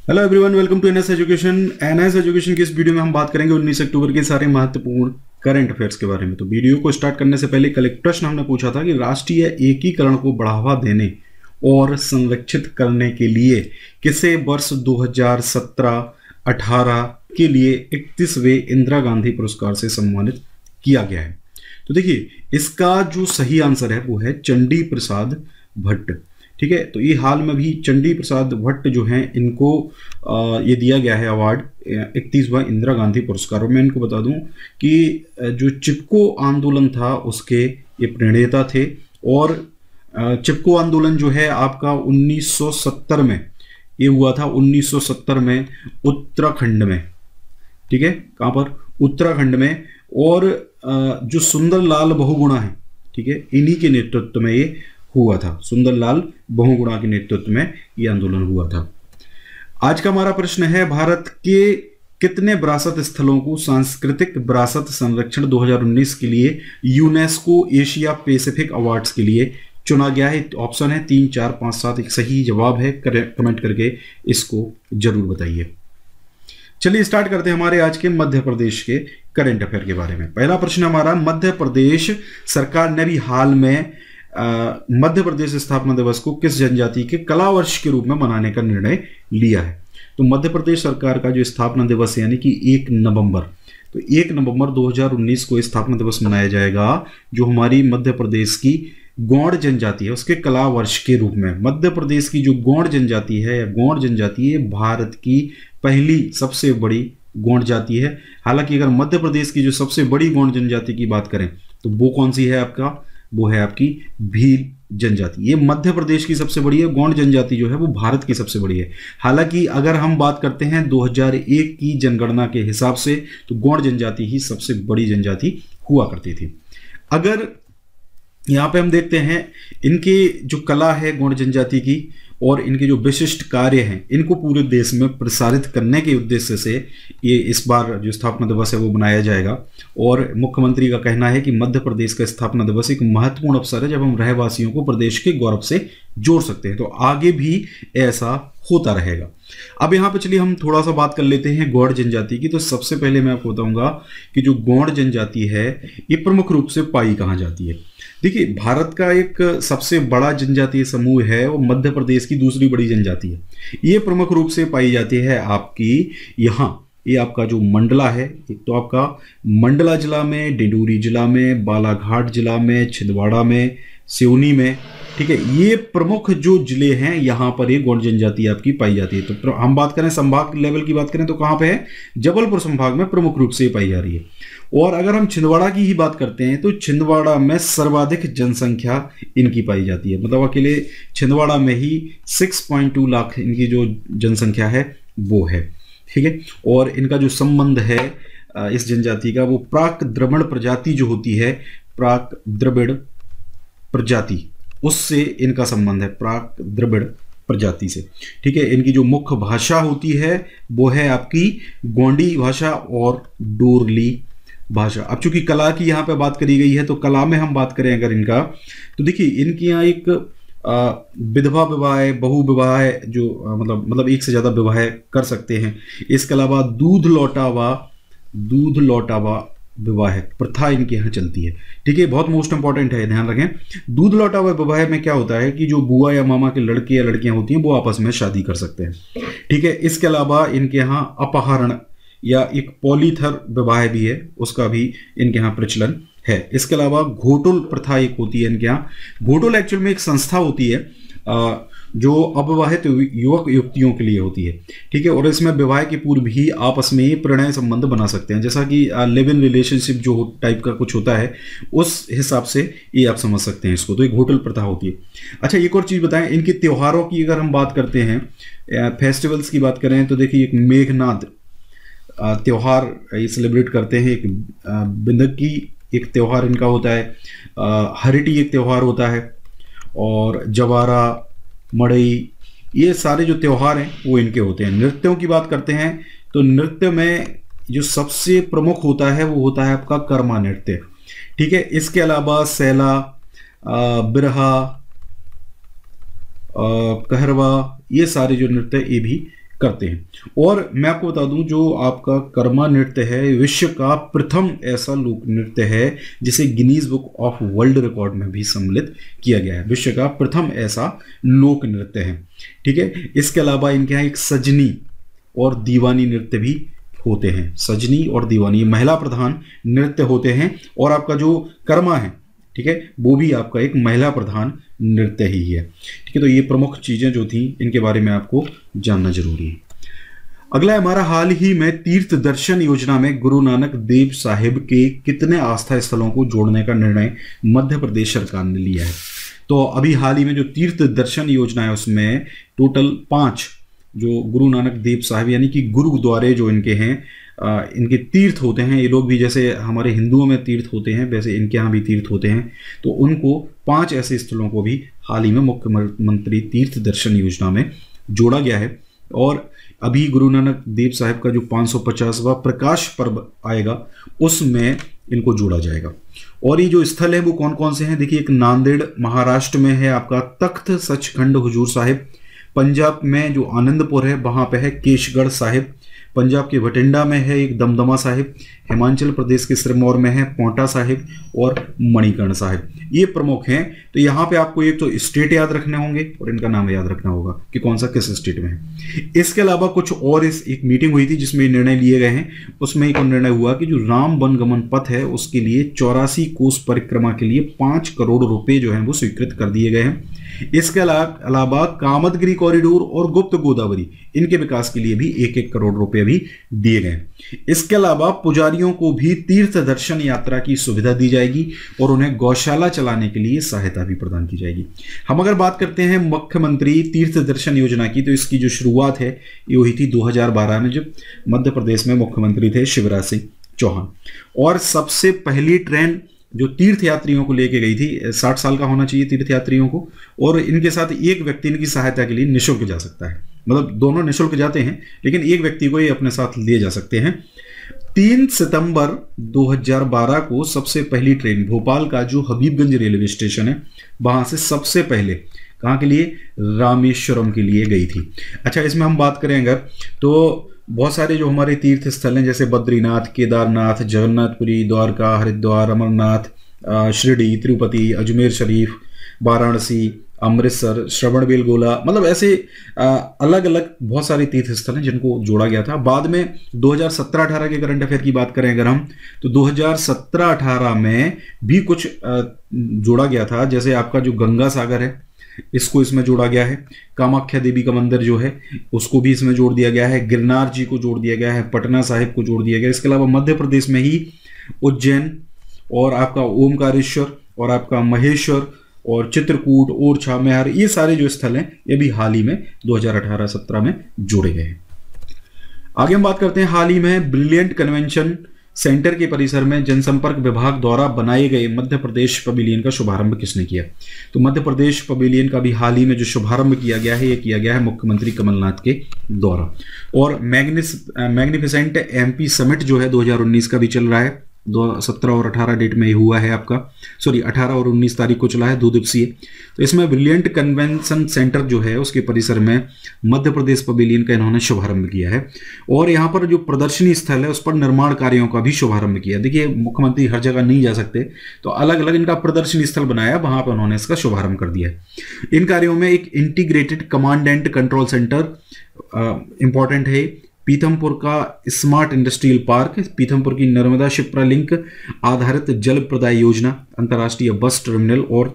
Hello everyone, welcome to NS education. NS education की इस video में हम बात करेंगे 19 अक्टूबर के सारे महत्वपूर्ण करंट अफेयर्स के बारे में। तो वीडियो को स्टार्ट करने से पहले कल एक प्रश्न हमने पूछा था कि राष्ट्रीय एकीकरण को बढ़ावा देने और संरक्षित करने के लिए किसे वर्ष 2017-18 के लिए 31वें इंदिरा गांधी पुरस्कार से सम्मानित किया गया है। तो देखिए, इसका जो सही आंसर है वो है चंडी प्रसाद भट्ट। ठीक है, तो ये हाल में भी चंडी प्रसाद भट्ट जो हैं इनको ये दिया गया है अवार्ड 31वां इंदिरा गांधी पुरस्कार। और मैं इनको बता दूं कि जो चिपको आंदोलन था उसके ये प्रणेता थे। और चिपको आंदोलन जो है आपका 1970 में ये हुआ था, 1970 में उत्तराखंड में। ठीक है, कहाँ पर? उत्तराखंड में। और जो सुंदरलाल बहुगुणा है, ठीक है, इन्हीं के नेतृत्व में ये हुआ था। सुंदरलाल बहुगुणा के नेतृत्व में यह आंदोलन हुआ था। आज का हमारा प्रश्न है, भारत के कितने विरासत स्थलों को सांस्कृतिक विरासत संरक्षण 2019 के लिए यूनेस्को एशिया पैसिफिक अवार्ड्स के लिए चुना गया है? ऑप्शन है 3, 4, 5, 7। एक सही जवाब है, कमेंट करके इसको जरूर बताइए। चलिए स्टार्ट करते हैं हमारे आज के मध्य प्रदेश के करंट अफेयर के बारे में। पहला प्रश्न हमारा, मध्य प्रदेश सरकार ने भी हाल में मध्य प्रदेश स्थापना दिवस को किस जनजाति के कला वर्ष के रूप में मनाने का निर्णय लिया है? तो मध्य प्रदेश सरकार का जो स्थापना दिवस है यानी कि 1 नवंबर, तो 1 नवंबर 2019 को स्थापना दिवस मनाया जाएगा जो हमारी मध्य प्रदेश की गौड़ जनजाति है उसके कला वर्ष के रूप में। मध्य प्रदेश की जो गौड़ जनजाति है, गौड़ जनजाति है भारत की पहली सबसे बड़ी गौड़ जाति है। हालांकि अगर मध्य प्रदेश की जो सबसे बड़ी गौड़ जनजाति की बात करें तो वो कौन सी है आपका? वो है आपकी भील जनजाति। ये मध्य प्रदेश की सबसे बड़ी है। गौड़ जनजाति जो है वो भारत की सबसे बड़ी है। हालांकि अगर हम बात करते हैं 2001 की जनगणना के हिसाब से तो गौड़ जनजाति ही सबसे बड़ी जनजाति हुआ करती थी। अगर यहाँ पे हम देखते हैं इनकी जो कला है गौड़ जनजाति की और इनके जो विशिष्ट कार्य हैं इनको पूरे देश में प्रसारित करने के उद्देश्य से ये इस बार जो स्थापना दिवस है वो मनाया जाएगा। और मुख्यमंत्री का कहना है कि मध्य प्रदेश का स्थापना दिवस एक महत्वपूर्ण अवसर है जब हम रहवासियों को प्रदेश के गौरव से जोड़ सकते हैं। तो आगे भी ऐसा होता रहेगा। अब यहाँ पे चलिए हम थोड़ा सा बात कर लेते हैं गौड़ जनजाति की। तो सबसे पहले मैं आपको बताऊंगा कि जो गौड़ जनजाति है ये प्रमुख रूप से पाई कहाँ जाती है। देखिए, भारत का एक सबसे बड़ा जनजातीय समूह है वो मध्य प्रदेश की दूसरी बड़ी जनजाति है। ये प्रमुख रूप से पाई जाती है आपकी यहाँ, ये आपका जो मंडला है, एक तो आपका मंडला जिला में, डिंडोरी जिला में, बालाघाट जिला में, छिंदवाड़ा में, सिवनी में। ठीक है, ये प्रमुख जो जिले हैं यहाँ पर ये गौड़ जनजाति आपकी पाई जाती है। तो हम बात करें संभाग लेवल की बात करें तो कहाँ पे है? जबलपुर संभाग में प्रमुख रूप से पाई जा रही है। और अगर हम छिंदवाड़ा की ही बात करते हैं तो छिंदवाड़ा में सर्वाधिक जनसंख्या इनकी पाई जाती है। मतलब अकेले छिंदवाड़ा में ही 6.2 लाख इनकी जो जनसंख्या है वो है। ठीक है, और इनका जो संबंध है इस जनजाति का वो प्राक द्रविड़ प्रजाति जो होती है, प्राक द्रविड़ प्रजाति, उससे इनका संबंध है, प्राक द्रविड़ प्रजाति से। ठीक है, इनकी जो मुख्य भाषा होती है वो है आपकी गोंडी भाषा और डोरली भाषा। अब चूंकि कला की यहाँ पे बात करी गई है तो कला में हम बात करें अगर इनका, तो देखिए इनके यहाँ एक विधवा विवाह है, बहु विवाह है, जो मतलब एक से ज्यादा विवाह कर सकते हैं। इसके अलावा दूध लौटावा विवाह प्रथा इनके यहाँ चलती है। ठीक है, बहुत मोस्ट इंपॉर्टेंट है, ध्यान रखें। दूध लौटावा विवाह में क्या होता है कि जो बुआ या मामा के लड़के या लड़कियां होती हैं वो आपस में शादी कर सकते हैं। ठीक है, इसके अलावा इनके यहाँ अपहरण या एक पॉलीथर विवाह भी है, उसका भी इनके यहाँ प्रचलन है। इसके अलावा घोटुल प्रथा एक होती है इनके यहाँ। घोटुल एक्चुअल में एक संस्था होती है जो अविवाहित युवक युवतियों के लिए होती है। ठीक है, और इसमें विवाह के पूर्व भी आपस में प्रणय संबंध बना सकते हैं, जैसा कि लिव इन रिलेशनशिप जो टाइप का कुछ होता है उस हिसाब से ये आप समझ सकते हैं इसको। तो एक घोटुल प्रथा होती है। अच्छा, एक और चीज़ बताएं, इनके त्योहारों की अगर हम बात करते हैं, फेस्टिवल्स की बात करें तो देखिए एक मेघनाद त्योहार ये सेलिब्रेट करते हैं। एक बिंदकी एक त्योहार इनका होता है, हरिटी एक त्योहार होता है, और जवारा, मड़ई, ये सारे जो त्योहार हैं वो इनके होते हैं। नृत्यों की बात करते हैं तो नृत्य में जो सबसे प्रमुख होता है वो होता है आपका कर्मा नृत्य। ठीक है, इसके अलावा सैला, बिरहा, कहरवा, ये सारे जो नृत्य ये भी करते हैं। और मैं आपको बता दूं, जो आपका कर्मा नृत्य है विश्व का प्रथम ऐसा लोक नृत्य है जिसे Guinness book of world record में भी सम्मिलित किया गया है। विश्व का प्रथम ऐसा लोक नृत्य है, ठीक है। इसके अलावा इनके यहाँ एक सजनी और दीवानी नृत्य भी होते हैं। सजनी और दीवानी महिला प्रधान नृत्य होते हैं। और आपका जो कर्मा है, ठीक है, वो भी आपका एक महिला प्रधान नृत्य ही है, ठीक है। तो ये प्रमुख चीजें जो थी इनके बारे में आपको जानना जरूरी है। अगला है हमारा, हाल ही में तीर्थ दर्शन योजना में गुरु नानक देव साहिब के कितने आस्था स्थलों को जोड़ने का निर्णय मध्य प्रदेश सरकार ने लिया है। तो अभी हाल ही में जो तीर्थ दर्शन योजना है उसमें टोटल 5 जो गुरु नानक देव साहिब यानी कि गुरुद्वारे जो इनके हैं, इनके तीर्थ होते हैं। ये लोग भी जैसे हमारे हिंदुओं में तीर्थ होते हैं वैसे इनके यहाँ भी तीर्थ होते हैं। तो उनको 5 ऐसे स्थलों को भी हाल ही में मुख्यमंत्री तीर्थ दर्शन योजना में जोड़ा गया है। और अभी गुरु नानक देव साहिब का जो 550वां प्रकाश पर्व आएगा उसमें इनको जोड़ा जाएगा। और ये जो स्थल है वो कौन कौन से हैं, देखिए, एक नांदेड़ महाराष्ट्र में है आपका तख्त सचखंड हुजूर साहिब। पंजाब में जो आनंदपुर है वहां पे है केशगढ़ साहिब। पंजाब के बठिंडा में है एक दमदमा साहिब। हिमाचल प्रदेश के सिरमौर में है पौंटा साहिब और मणिकर्ण साहिब। ये प्रमुख हैं। तो यहाँ पे आपको एक तो स्टेट याद रखने होंगे और इनका नाम याद रखना होगा कि कौन सा किस स्टेट में है। इसके अलावा कुछ और एक मीटिंग हुई थी जिसमें निर्णय लिए गए हैं। उसमें एक निर्णय हुआ कि जो राम वनगमन पथ है उसके लिए 84 कोस परिक्रमा के लिए 5 करोड़ रुपए जो है वो स्वीकृत कर दिए गए हैं। इसके अलावा कामदगिरी कॉरिडोर और गुप्त गोदावरी इनके विकास के लिए भी 1-1 करोड़ रुपए भी दिए गए। इसके अलावा पुजारियों को भी तीर्थ दर्शन यात्रा की सुविधा दी जाएगी और उन्हें गौशाला चलाने के लिए सहायता भी प्रदान की जाएगी। हम अगर बात करते हैं मुख्यमंत्री तीर्थ दर्शन योजना की, तो इसकी जो शुरुआत है ये हुई थी 2012 में, जब मध्य प्रदेश में मुख्यमंत्री थे शिवराज सिंह चौहान। और सबसे पहली ट्रेन जो तीर्थ यात्रियों को लेके गई थी, 60 साल का होना चाहिए तीर्थ यात्रियों को, और इनके साथ एक व्यक्ति इनकी सहायता के लिए निःशुल्क जा सकता है। मतलब दोनों निःशुल्क जाते हैं लेकिन एक व्यक्ति को ये अपने साथ ले जा सकते हैं। 3 सितंबर 2012 को सबसे पहली ट्रेन भोपाल का जो हबीबगंज रेलवे स्टेशन है वहां से सबसे पहले कहाँ के लिए, रामेश्वरम के लिए गई थी। अच्छा, इसमें हम बात करें अगर, तो बहुत सारे जो हमारे तीर्थ स्थल हैं जैसे बद्रीनाथ, केदारनाथ, जगन्नाथपुरी, द्वारका, हरिद्वार, अमरनाथ, शिरडी, तिरुपति, अजमेर शरीफ, वाराणसी, अमृतसर, श्रवणबेलगोला, मतलब ऐसे अलग अलग बहुत सारे तीर्थ स्थल हैं जिनको जोड़ा गया था। बाद में 2017-18 के करंट अफेयर की बात करें अगर हम, तो 2017-18 में भी कुछ जोड़ा गया था। जैसे आपका जो गंगा सागर है इसको इसमें जोड़ा गया है। कामाख्या देवी का मंदिर जो है उसको भी इसमें जोड़ दिया गया है। गिरनार जी को जोड़ दिया गया है। पटना साहिब को जोड़ दिया गया है। इसके अलावा मध्य प्रदेश में ही उज्जैन और आपका ओमकारेश्वर और आपका महेश्वर और चित्रकूट, ओरछा, मैहर, ये सारे जो स्थल हैं ये भी हाल ही में 2018-17 में जोड़े गए हैं। आगे हम बात करते हैं, हाल ही में ब्रिलियंट कन्वेंशन सेंटर के परिसर में जनसंपर्क विभाग द्वारा बनाए गए मध्य प्रदेश पवेलियन का शुभारंभ किसने किया। तो मध्य प्रदेश पवेलियन का भी हाल ही में जो शुभारंभ किया गया है ये किया गया है मुख्यमंत्री कमलनाथ के द्वारा। और मैग्निफिसेंट एमपी समिट जो है 2019 का भी चल रहा है। 17 और 18 डेट में हुआ है आपका, 18 और 19 तारीख को चला है, 2 दिवसीय। तो इसमें ब्रिलियंट कन्वेंशन सेंटर जो है उसके परिसर में मध्य प्रदेश पवेलियन का इन्होंने शुभारंभ किया है। और यहाँ पर जो प्रदर्शनी स्थल है उस पर निर्माण कार्यों का भी शुभारंभ किया। देखिए, मुख्यमंत्री हर जगह नहीं जा सकते तो अलग अलग इनका प्रदर्शनी स्थल बनाया, वहां पर उन्होंने इसका शुभारंभ कर दिया है। इन कार्यों में एक integrated command and control centre important है। पीथमपुर का स्मार्ट इंडस्ट्रियल पार्क, पीथमपुर की नर्मदा शिप्रा लिंक आधारित जल प्रदाय योजना, अंतर्राष्ट्रीय बस टर्मिनल और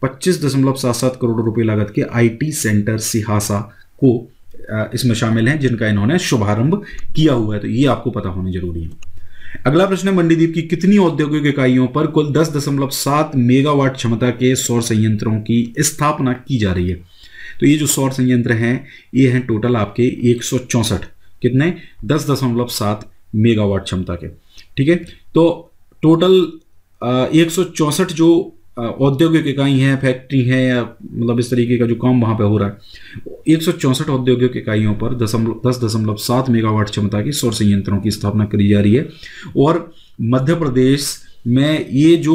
25.77 करोड़ रुपए लागत के आईटी सेंटर सिहासा को इसमें शामिल हैं जिनका इन्होंने शुभारंभ किया हुआ है। तो ये आपको पता होना जरूरी है। अगला प्रश्न है, मंडीदीप की कितनी औद्योगिक इकाइयों पर कुल 10.7 मेगावाट क्षमता के सौर संयंत्रों की स्थापना की जा रही है। तो ये जो सौर संयंत्र हैं ये हैं टोटल आपके 164, कितने, 10.7 मेगावाट क्षमता के, ठीक है। तो टोटल 164 जो औद्योगिक इकाई हैं, फैक्ट्री हैं, या मतलब इस तरीके का जो काम वहां पे हो रहा है, 164 औद्योगिक इकाइयों पर 10.7 मेगावाट क्षमता की सौर संयंत्रों की स्थापना करी जा रही है। और मध्य प्रदेश में ये जो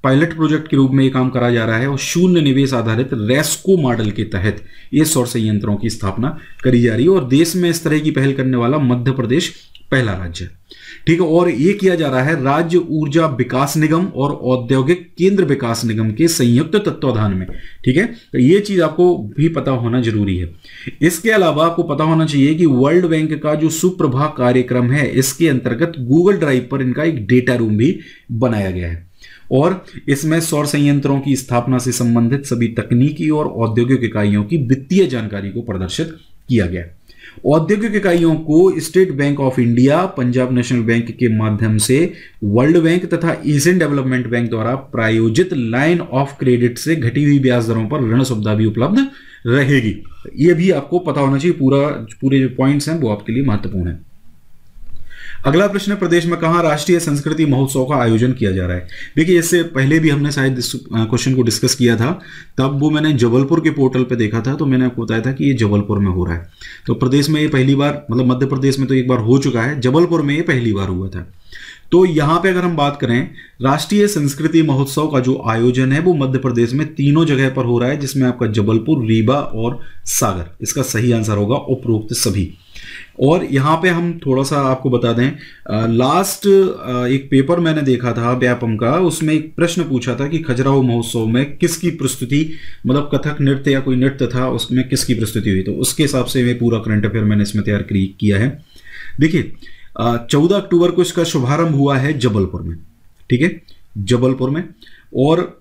पायलट प्रोजेक्ट के रूप में ये काम करा जा रहा है और शून्य निवेश आधारित रेस्को मॉडल के तहत ये सौर संयंत्रों की स्थापना करी जा रही है और देश में इस तरह की पहल करने वाला मध्य प्रदेश पहला राज्य है। ठीक है, और ये किया जा रहा है राज्य ऊर्जा विकास निगम और औद्योगिक केंद्र विकास निगम के संयुक्त तत्वाधान में। ठीक है, तो ये चीज आपको भी पता होना जरूरी है। इसके अलावा आपको पता होना चाहिए कि वर्ल्ड बैंक का जो सुप्रभा कार्यक्रम है, इसके अंतर्गत गूगल ड्राइव पर इनका एक डेटा रूम भी बनाया गया है और इसमें सौर संयंत्रों की स्थापना से संबंधित सभी तकनीकी और औद्योगिक इकाइयों की वित्तीय जानकारी को प्रदर्शित किया गया। औद्योगिक इकाइयों को State Bank of India, Punjab National Bank के माध्यम से वर्ल्ड बैंक तथा एशियन डेवलपमेंट बैंक द्वारा प्रायोजित लाइन ऑफ क्रेडिट से घटी हुई ब्याज दरों पर ऋण सुविधा भी उपलब्ध रहेगी। यह भी आपको पता होना चाहिए। पूरे जो पॉइंट्स हैं वो आपके लिए महत्वपूर्ण है। अगला प्रश्न है, प्रदेश में कहां राष्ट्रीय संस्कृति महोत्सव का आयोजन किया जा रहा है? देखिए, इससे पहले भी हमने शायद इस क्वेश्चन को डिस्कस किया था, तब वो मैंने जबलपुर के पोर्टल पे देखा था, तो मैंने आपको बताया था कि ये जबलपुर में हो रहा है। तो प्रदेश में ये पहली बार, मतलब मध्य प्रदेश में तो एक बार हो चुका है, जबलपुर में ये पहली बार हुआ था। तो यहां पे अगर हम बात करें, राष्ट्रीय संस्कृति महोत्सव का जो आयोजन है वो मध्य प्रदेश में तीनों जगह पर हो रहा है, जिसमें आपका जबलपुर, रीवा और सागर, इसका सही आंसर होगा उपरोक्त सभी। और यहाँ पे हम थोड़ा सा आपको बता दें, लास्ट एक पेपर मैंने देखा था व्यापम का, उसमें एक प्रश्न पूछा था कि खजुराहो महोत्सव में किसकी प्रस्तुति, मतलब कथक नृत्य या कोई नृत्य था, उसमें किसकी प्रस्तुति हुई, तो उसके हिसाब से मैं पूरा करंट अफेयर मैंने इसमें तैयार किया है। देखिए, 14 अक्टूबर को इसका शुभारंभ हुआ है जबलपुर में। ठीक है, जबलपुर में। और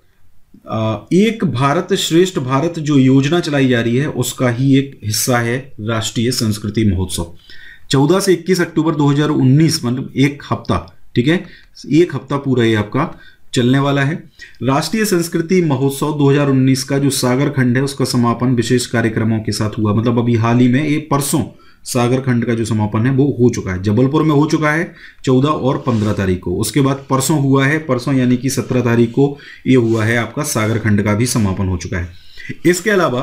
एक भारत श्रेष्ठ भारत जो योजना चलाई जा रही है उसका ही एक हिस्सा है राष्ट्रीय संस्कृति महोत्सव। 14 से 21 अक्टूबर 2019, मतलब एक हफ्ता। ठीक है, एक हफ्ता पूरा ये आपका चलने वाला है। राष्ट्रीय संस्कृति महोत्सव 2019 का जो सागर खंड है उसका समापन विशेष कार्यक्रमों के साथ हुआ। मतलब अभी हाल ही में, ये परसों सागर खंड का जो समापन है वो हो चुका है, जबलपुर में हो चुका है 14 और 15 तारीख को। उसके बाद परसों हुआ है, परसों यानी कि 17 तारीख को ये हुआ है आपका सागर खंड का भी समापन हो चुका है। इसके अलावा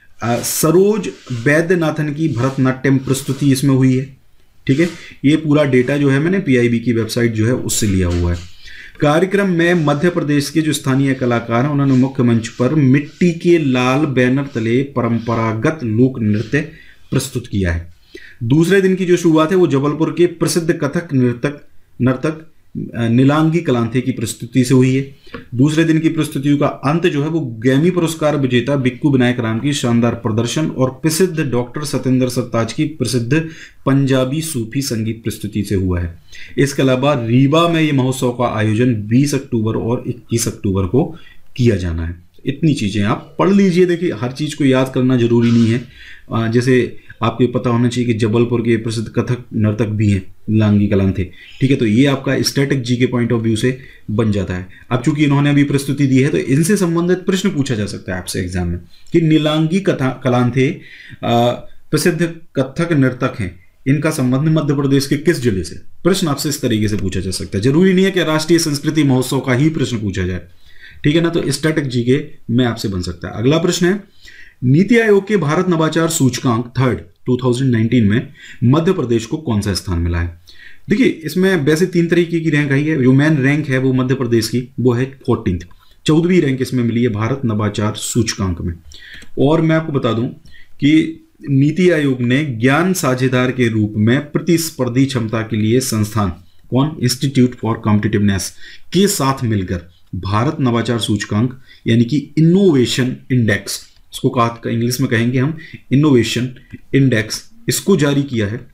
सरोज वैद्यनाथन की भरतनाट्यम प्रस्तुति इसमें हुई है। ठीक है, ये पूरा डेटा जो है मैंने पीआईबी की वेबसाइट जो है उससे लिया हुआ है। कार्यक्रम में मध्य प्रदेश के जो स्थानीय कलाकार हैं उन्होंने मुख्य मंच पर मिट्टी के लाल बैनर तले परंपरागत लोक नृत्य प्रस्तुत किया है। दूसरे दिन की जो शुरुआत है वो जबलपुर के प्रसिद्ध कथक नर्तक नीलांगी कलांथे की प्रस्तुति से हुई है। दूसरे दिन की प्रस्तुतियों का अंत जो है वो ग्रैमी पुरस्कार विजेता बिक्कू विनायक राम की शानदार प्रदर्शन और प्रसिद्ध डॉक्टर सतेंद्र सरताज की प्रसिद्ध पंजाबी सूफी संगीत प्रस्तुति से हुआ है। इसके अलावा रीवा में ये महोत्सव का आयोजन 20 अक्टूबर और 21 अक्टूबर को किया जाना है। इतनी चीजें आप पढ़ लीजिए। देखिए, हर चीज को याद करना जरूरी नहीं है। जैसे आपको पता होना चाहिए कि जबलपुर के प्रसिद्ध कथक नर्तक भी हैं नीलांगी कलांथे। ठीक है, तो ये आपका स्टैटिक जी के पॉइंट ऑफ व्यू से बन जाता है। अब चूंकि इन्होंने अभी प्रस्तुति दी है तो इनसे संबंधित प्रश्न पूछा जा सकता है आपसे एग्जाम में कि नीलांगी कलांथे प्रसिद्ध कथक नर्तक हैं, इनका संबंध मध्य प्रदेश के किस जिले से? प्रश्न आपसे इस तरीके से पूछा जा सकता है। जरूरी नहीं है कि राष्ट्रीय संस्कृति महोत्सव का ही प्रश्न पूछा जाए। ठीक है ना, तो स्टैटिक जी के में आपसे बन सकता है। अगला प्रश्न है, नीति आयोग के भारत नवाचार सूचकांक 3rd 2019 में मध्य प्रदेश को कौन सा स्थान मिला है? देखिए, इसमें वैसे 3 तरीके की रैंक आई है। जो मेन रैंक है वो मध्य प्रदेश की वो है 14th, 14वीं रैंक इसमें मिली है भारत नवाचार सूचकांक में। और मैं आपको बता दूं कि नीति आयोग ने ज्ञान साझेदार के रूप में प्रतिस्पर्धी क्षमता के लिए संस्थान कौन, इंस्टीट्यूट फॉर कॉम्पिटिटिवनेस के साथ मिलकर भारत नवाचार सूचकांक यानी कि इनोवेशन इंडेक्स, इसको कहा इंग्लिश में कहेंगे हम इनोवेशन इंडेक्स, इसको जारी किया है।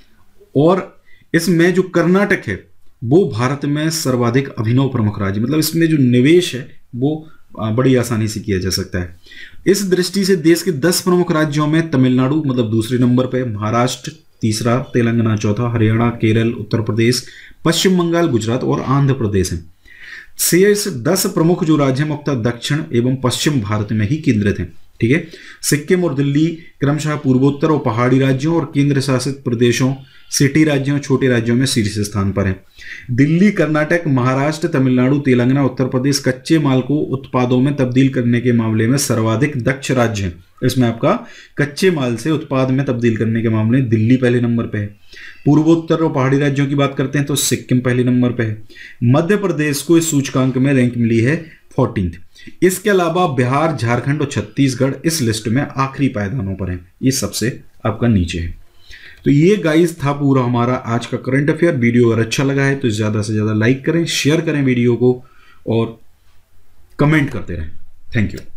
और इसमें जो कर्नाटक है वो भारत में सर्वाधिक अभिनव प्रमुख राज्य, मतलब इसमें जो निवेश है वो बड़ी आसानी से किया जा सकता है। इस दृष्टि से देश के 10 प्रमुख राज्यों में तमिलनाडु मतलब दूसरे नंबर पे, महाराष्ट्र तीसरा, तेलंगाना चौथा, हरियाणा, केरल, उत्तर प्रदेश, पश्चिम बंगाल, गुजरात और आंध्र प्रदेश हैं। शेष 10 प्रमुख जो राज्य मुख्यतः दक्षिण एवं पश्चिम भारत में ही केंद्रित हैं। ठीक है। सिक्किम और दिल्ली क्रमशः पूर्वोत्तर और पहाड़ी राज्यों और केंद्र शासित प्रदेशों, सिटी राज्यों और छोटे राज्यों में शीर्ष स्थान पर है। दिल्ली, कर्नाटक, महाराष्ट्र, तमिलनाडु, तेलंगाना, उत्तर प्रदेश कच्चे माल को उत्पादों में तब्दील करने के मामले में सर्वाधिक दक्ष राज्य है। इसमें आपका कच्चे माल से उत्पाद में तब्दील करने के मामले में दिल्ली पहले नंबर पे है। पूर्वोत्तर और पहाड़ी राज्यों की बात करते हैं तो सिक्किम पहले नंबर पे है। मध्य प्रदेश को इस सूचकांक में रैंक मिली है 14th। इसके अलावा बिहार, झारखंड और छत्तीसगढ़ इस लिस्ट में आखिरी पायदानों पर है, ये सबसे आपका नीचे है। तो ये गाइस था पूरा हमारा आज का करंट अफेयर। वीडियो अगर अच्छा लगा है तो ज़्यादा से ज़्यादा लाइक करें, शेयर करें वीडियो को और कमेंट करते रहें। Thank you.